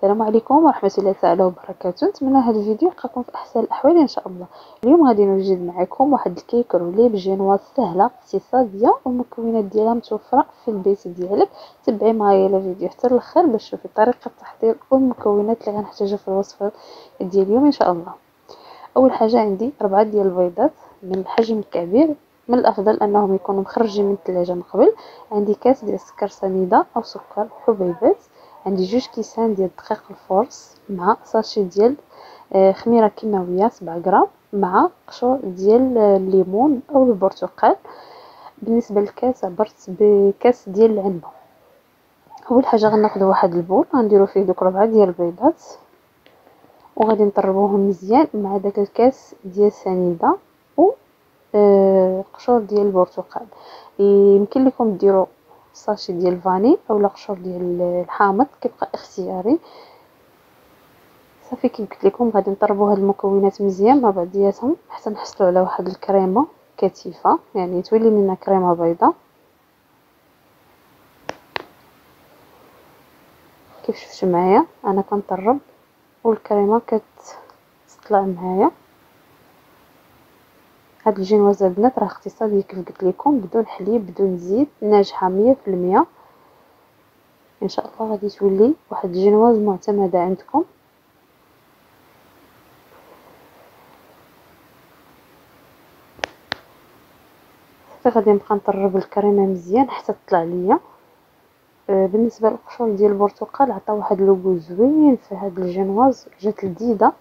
السلام عليكم ورحمة الله تعالى وبركاته. نتمنى هذا الفيديو يلقاكم في احسن الاحوال ان شاء الله. اليوم غادي نوجد معكم واحد الكيك رولي بجينواز سهله اقتصاديه والمكونات ديالها متوفره في البيت ديالك. تبعي معايا الفيديو حتى الاخر باش تشوفي طريقه التحضير والمكونات اللي غنحتاجها في الوصفه ديال اليوم ان شاء الله. اول حاجه عندي 4 ديال البيضات من الحجم الكبير، من الافضل انهم يكونوا مخرجين من الثلاجه من قبل. عندي كاس ديال السكر سنيده او سكر حبيبات. عندي 2 كيسان ديال الدقيق الفورس مع ساشي ديال خميره كيماويه 7 غرام مع قشور ديال الليمون او البرتقال. بالنسبه للكاس عبرت بكاس ديال العنبه. اول حاجه غناخذ واحد البول غنديروا فيه دوك 4 ديال البيضات وغادي نطربوهم مزيان مع داك الكاس ديال السنيده و قشور ديال البرتقال. يمكن لكم ديروا ساشي ديال الفاني اولا قشور ديال الحامض، كيبقى اختياري. صافي كي قلت لكم غادي نطربوا هاد المكونات مزيان مع بعضياتهم حتى نحصلوا على واحد الكريمه كثيفه، يعني تولي لنا كريمه بيضاء كيف شفتوا معايا. انا كنطرب والكريمه كتطلع معايا. هاد الجينواز البنات راه اقتصادي كيف قلت لكم، بدون حليب بدون زيت، ناجحه 100%. ان شاء الله غادي تولي واحد الجينواز معتمده عندكم. غادي نبقى نطرب الكريمه مزيان حتى تطلع ليا. بالنسبه للقشور ديال البرتقال عطا واحد لوغو زوين في هاد الجينواز، جات لذيذه.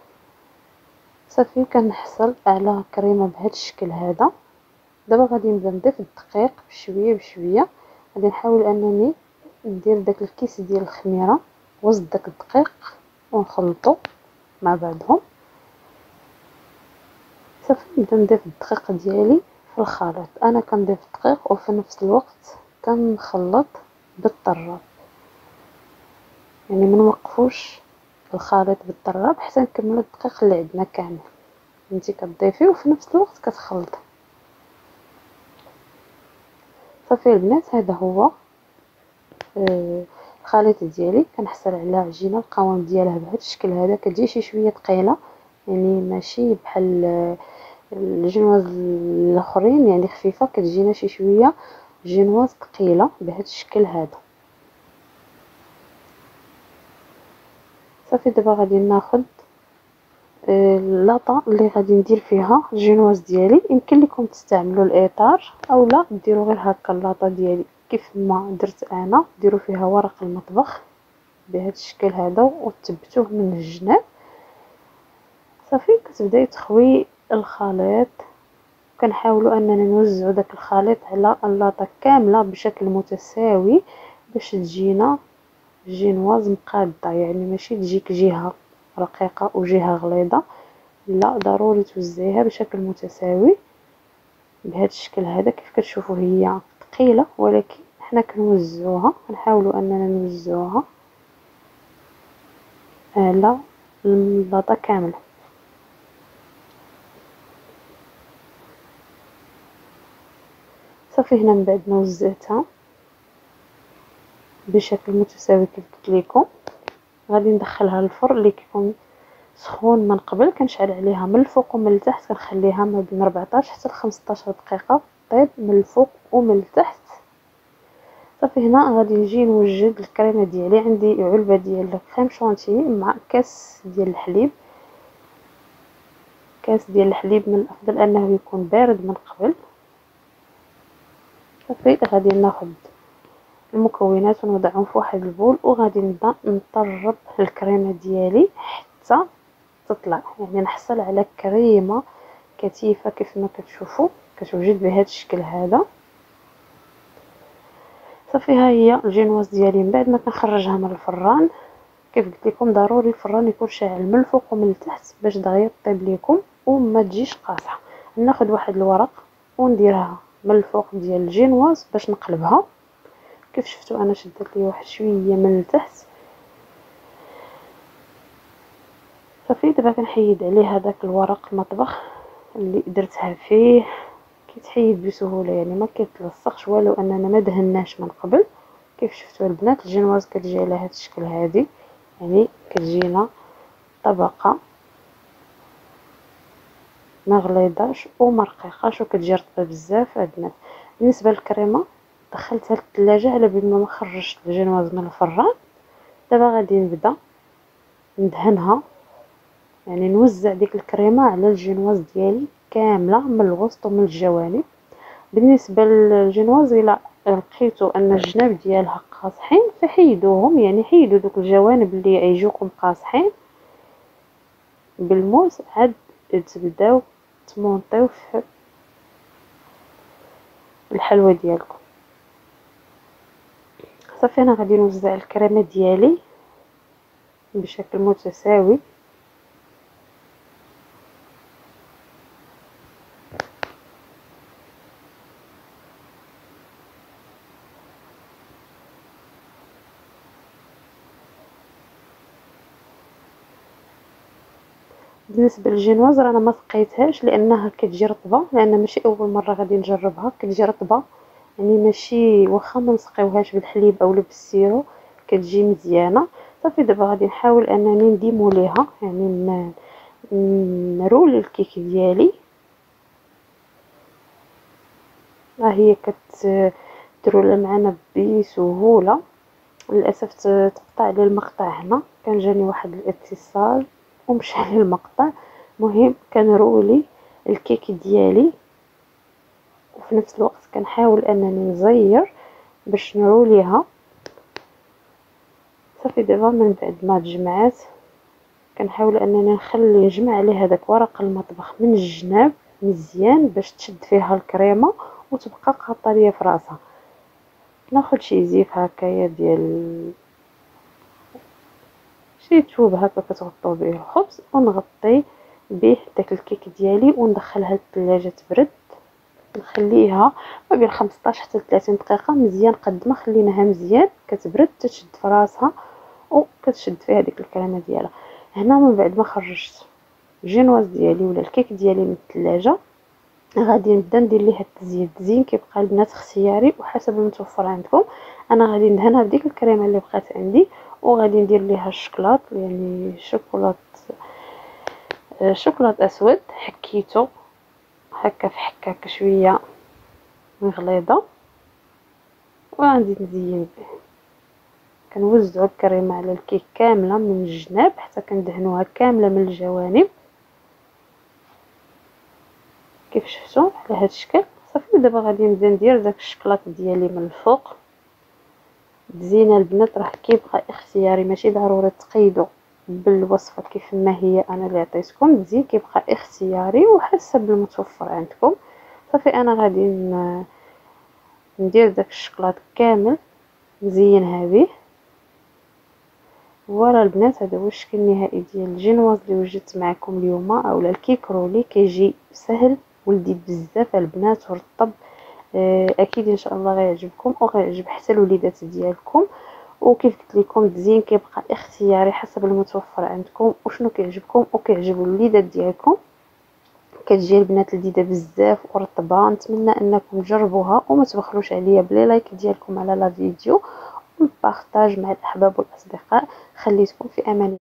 صافي كنحصل على كريمه بهذا الشكل هذا. دابا غادي نبدا نضيف الدقيق بشويه بشويه. غادي نحاول انني ندير داك الكيس ديال الخميره وسط داك الدقيق ونخلطو مع بعضهم. صافي نبدا نضيف الدقيق ديالي في الخليط. انا كنضيف الدقيق وفي نفس الوقت كنخلط بالطراب، يعني ما نوقفوش الخليط بالطراب حتى نكملوا الدقيق اللي عندنا كامل. انتي كتضيفي وفي نفس الوقت كتخلطي. صافي البنات هذا هو الخليط ديالي. كنحصل على عجينه القوام ديالها بهذا الشكل هذا، كتجي شي شويه ثقيله، يعني ماشي بحال الجينواز الاخرين يعني خفيفه، كتجينا شي شويه جينواز ثقيله بهذا الشكل هذا. صافي دابا غادي ناخذ اللاطه اللي غادي ندير فيها الجينواز ديالي. يمكن لكم تستعملوا الاطار اولا ديروا غير هكا اللاطه ديالي كيف ما درت انا، ديروا فيها ورق المطبخ بهذا الشكل هذا وتثبتوه من الجناب. صافي كتبداي تخوي الخليط. كنحاولوا اننا نوزعوا داك الخليط على اللاطه كامله بشكل متساوي باش تجينا جينواز مقاده، يعني ماشي تجيك جهه رقيقه وجهه غليظه، لا ضروري توزعيها بشكل متساوي بهذا الشكل هذا. كيف كتشوفوا هي ثقيله ولكن حنا كنوزعوها، كنحاولوا اننا نوزعوها على اللاطه كامله. صافي هنا من بعد ما وزعتها بشكل متساوي كيف قلت لكم، غادي ندخلها للفرن اللي كيكون سخون من قبل. كنشعل عليها من الفوق ومن التحت، كنخليها ما بين 14 حتى ل 15 دقيقه طيب من الفوق ومن التحت. صافي هنا غادي نجي نوجد الكريمه ديالي. عندي علبه ديال كريم شونتي مع كاس ديال الحليب. كاس ديال الحليب من الافضل انه يكون بارد من قبل. صافي غادي ناخذ المكونات ونوضعهم في واحد البول وغادي نبدا نطرب الكريمه ديالي حتى تطلع، يعني نحصل على كريمه كثيفه كيف ما كتشوفوا كتوجد بهذا الشكل هذا. صافي ها هي الجينواز ديالي من بعد ما كنخرجها من الفران. كيف قلت لكم ضروري الفران يكون شاعل من الفوق ومن التحت باش دغيا طيب لكم وما تجيش قاصحه. ناخذ واحد الورق ونديرها من الفوق ديال الجينواز باش نقلبها. كيف شفتوا انا شدت لي واحد شويه من التحت. صافي دابا كنحيد عليه هذاك الورق المطبخ اللي درتها فيه، كيتحيد بسهوله يعني ما كيتلصقش ولو اننا ما دهناش من قبل. كيف شفتوا البنات الجينواز كتجي على هذا الشكل هذه، يعني كتجينا طبقه ما غليظاش وما رقيقاش وكتجي رطبه بزاف البنات. بالنسبه للكريمه دخلتها للثلاجه على بال ما خرجت الجينواز من الفران. دابا غادي نبدا ندهنها، يعني نوزع ديك الكريمه على الجينواز ديالي كامله من الوسط ومن الجوانب. بالنسبه للجينواز الا لقيتوا ان الجناب ديالها قاصحين فحيدوهم، يعني حيدوا دوك الجوانب اللي يجوكم قاصحين بالموس، عاد تبداو تمونطيو في الحلوى ديالكم. صافي انا غادي نوزع الكريمه ديالي بشكل متساوي. بالنسبه للجينواز رانا ما سقيتهاش لانها كتجي رطبه، لان ماشي اول مره غادي نجربها، كتجي رطبه يعني ماشي واخا ما نسقيوهاش بالحليب اولا بالسيرو كتجي مزيانه. صافي دابا غادي نحاول انني نديمو ليها، يعني نرول الكيك ديالي. ها هي كترول معنا بسهوله. للاسف تقطع لي المقطع، هنا كان جاني واحد الاتصال ومشى لي المقطع. مهم كنرولي الكيك ديالي وفي نفس الوقت كنحاول انني نزير باش نروليها. صافي دابا من بعد ما تجمعات كنحاول انني نجمع عليه هذاك ورق المطبخ من الجناب مزيان باش تشد فيها الكريمه وتبقى قاطه ليا في راسها. ناخذ شي زيف هكايا ديال شي توب هكا كتغطيو به الخبز ونغطي به داك الكيك ديالي وندخلها للثلاجه تبرد. نخليها ما بين 15 حتى 30 دقيقه مزيان. قد ما خليناها مزيان كتبرد تشد في راسها وكتشد فيها ديك الكريمه ديالها. هنا من بعد ما خرجت الجينواز ديالي ولا الكيك ديالي من الثلاجه غادي نبدا ندير ليها التزيين. التزيين كيبقى البنات اختياري وحسب المتوفر عندكم. انا غادي ندهنها بديك الكريمه اللي بقات عندي وغادي ندير ليها الشوكولات، يعني شوكولات اسود حكيته هكا في حكاكه شويه غليظه وغادي نزين به. كنوزعوا الكريمه على الكيك كامله من الجناب حتى كندهنوها كامله من الجوانب كيف شفتوا على هذا الشكل. صافي دابا غادي نبدا ندير داك الشكلاط ديالي من الفوق. الزينه البنات راه كيبقى اختياري، ماشي ضروري تقيدوا بالوصفه كيف ما هي انا اللي عطيتكم. الزين كيبقى اختياري وحسب المتوفر عندكم. صافي انا غادي ندير داك الشكلاط كامل نزينها به. فوالا البنات هذا هو الشكل النهائي ديال الجينواز اللي وجدت معكم اليوم، اولا الكيك رولي. كيجي سهل ولذيذ بزاف البنات ورطب. اكيد ان شاء الله غيعجبكم وغيعجب حتى الوليدات ديالكم. وكيف قلت لكم التزيين كيبقى اختياري حسب المتوفر عندكم وشنو كيعجبكم وكيعجب الوليدات ديالكم. كتجي البنات لذيذه بزاف ورطبه. نتمنى انكم تجربوها وما تبخلوش عليا بلي لايك ديالكم على لا فيديو والبارطاج مع الاحباب والاصدقاء. خليتكم في امان.